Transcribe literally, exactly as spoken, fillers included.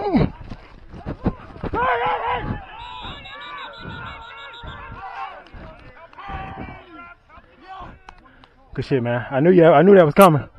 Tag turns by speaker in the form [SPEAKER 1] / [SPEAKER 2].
[SPEAKER 1] Good shit, man. I knew you. I knew that was coming.